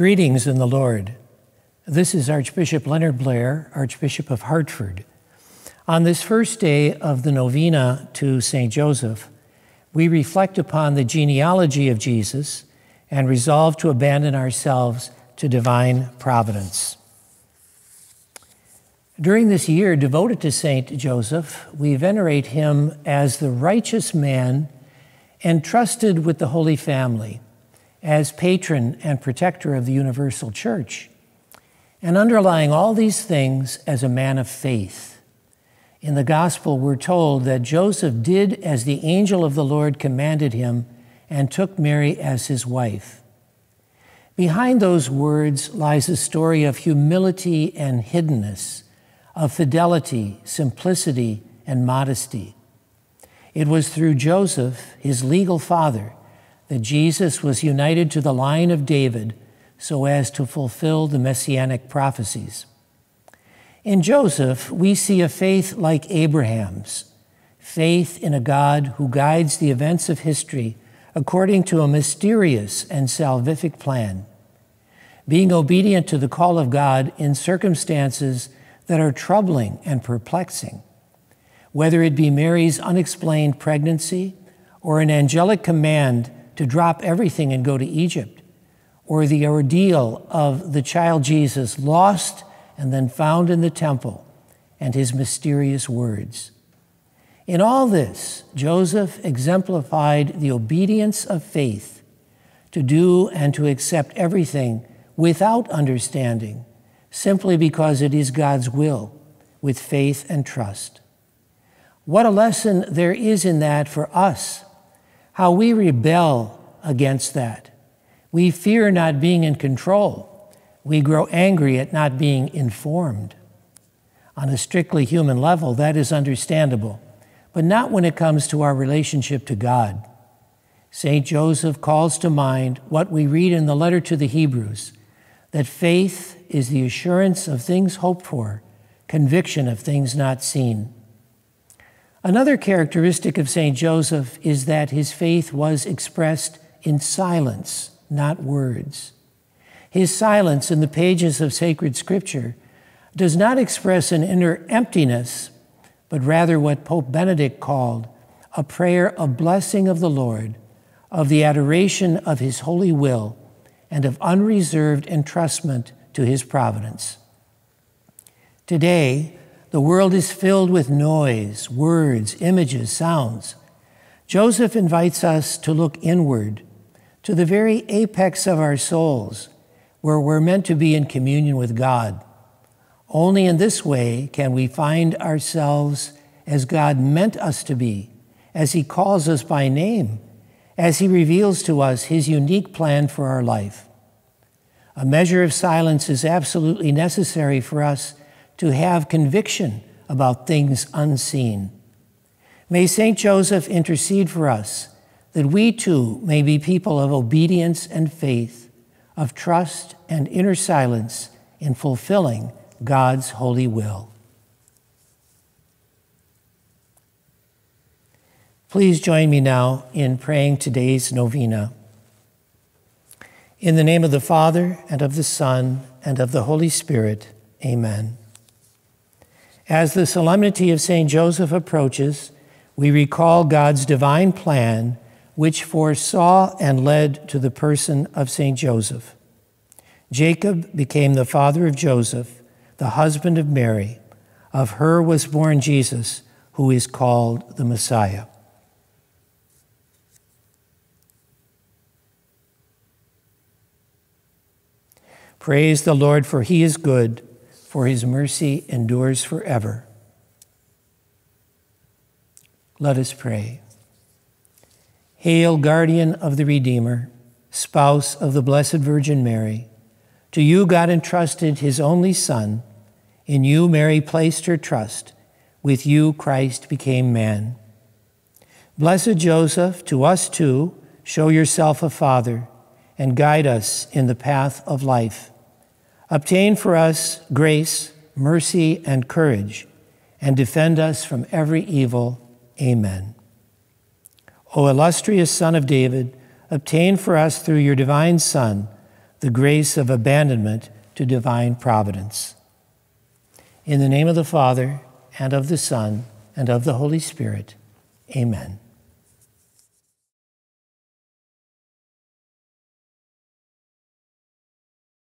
Greetings in the Lord. This is Archbishop Leonard Blair, Archbishop of Hartford. On this first day of the novena to St. Joseph, we reflect upon the genealogy of Jesus and resolve to abandon ourselves to divine providence. During this year devoted to St. Joseph, we venerate him as the righteous man entrusted with the Holy Family, as patron and protector of the universal church, and underlying all these things as a man of faith. In the gospel, we're told that Joseph did as the angel of the Lord commanded him and took Mary as his wife. Behind those words lies a story of humility and hiddenness, of fidelity, simplicity, and modesty. It was through Joseph, his legal father, that Jesus was united to the line of David so as to fulfill the messianic prophecies. In Joseph, we see a faith like Abraham's, faith in a God who guides the events of history according to a mysterious and salvific plan, being obedient to the call of God in circumstances that are troubling and perplexing, whether it be Mary's unexplained pregnancy or an angelic command to drop everything and go to Egypt, or the ordeal of the child Jesus lost and then found in the temple and his mysterious words. In all this, Joseph exemplified the obedience of faith to do and to accept everything without understanding, simply because it is God's will, with faith and trust. What a lesson there is in that for us, how we rebel against that. We fear not being in control. We grow angry at not being informed. On a strictly human level, that is understandable, but not when it comes to our relationship to God. St. Joseph calls to mind what we read in the letter to the Hebrews, that faith is the assurance of things hoped for, conviction of things not seen. Another characteristic of St. Joseph is that his faith was expressed in silence, not words. His silence in the pages of sacred scripture does not express an inner emptiness, but rather what Pope Benedict called a prayer of blessing of the Lord, of the adoration of his holy will, and of unreserved entrustment to his providence. Today, the world is filled with noise, words, images, sounds. Joseph invites us to look inward, to the very apex of our souls, where we're meant to be in communion with God. Only in this way can we find ourselves as God meant us to be, as he calls us by name, as he reveals to us his unique plan for our life. A measure of silence is absolutely necessary for us to have conviction about things unseen. May St. Joseph intercede for us that we too may be people of obedience and faith, of trust and inner silence in fulfilling God's holy will. Please join me now in praying today's novena. In the name of the Father, and of the Son, and of the Holy Spirit, amen. As the solemnity of St. Joseph approaches, we recall God's divine plan, which foresaw and led to the person of St. Joseph. Jacob became the father of Joseph, the husband of Mary. Of her was born Jesus, who is called the Messiah. Praise the Lord, for he is good, for his mercy endures forever. Let us pray. Hail, guardian of the Redeemer, spouse of the Blessed Virgin Mary. To you God entrusted his only Son. In you Mary placed her trust. With you Christ became man. Blessed Joseph, to us too, show yourself a father and guide us in the path of life. Obtain for us grace, mercy, and courage, and defend us from every evil. Amen. O illustrious Son of David, obtain for us through your divine Son the grace of abandonment to divine providence. In the name of the Father, and of the Son, and of the Holy Spirit, amen.